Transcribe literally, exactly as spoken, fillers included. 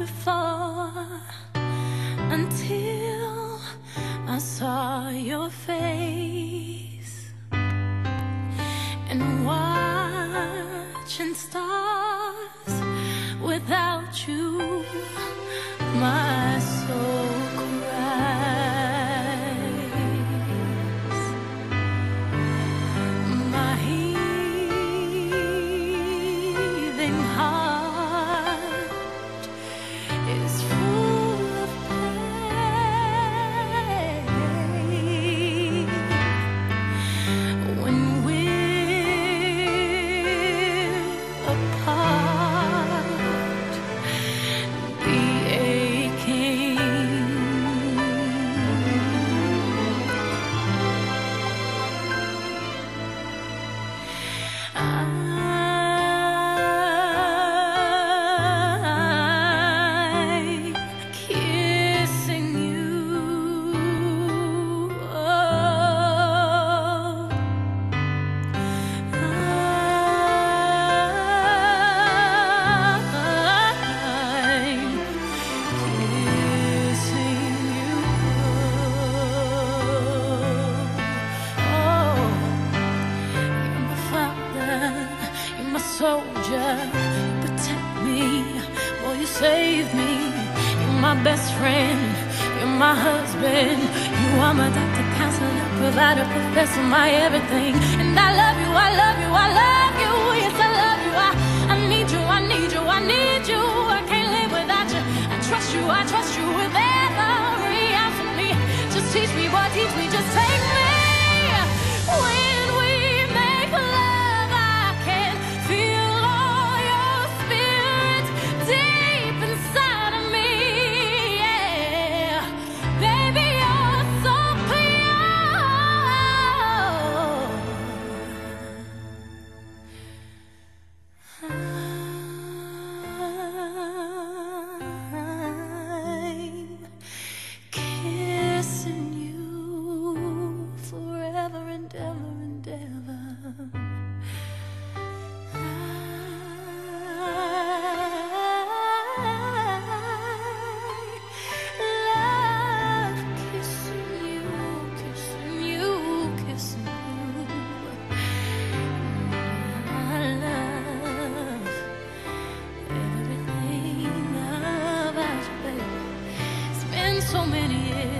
before, until I saw your face, and watching stars without you, my soul cries. My heaving heart is full of pain when we're apart. The aching, I'm kissing you. Oh, I'm kissing you. Oh, you're my father, you're my soldier, you protect me, boy, you save me. You're my best friend, you're my husband, you are my doctor, counselor, provider, professor, my everything. And I love you, I love you, I love you, yes, I love you. I, I need you, I need you, I need you. I can't live without you. I trust you, I trust you with every ounce of me. Just teach me, boy, teach me, just take me. When we make love, I can feel all your spirit deep inside of me. Yeah, baby, you're so I'm kissing you forever and ever and ever. I love kissing you, kissing you, kissing you. I love everything about you, baby. It's been so many years.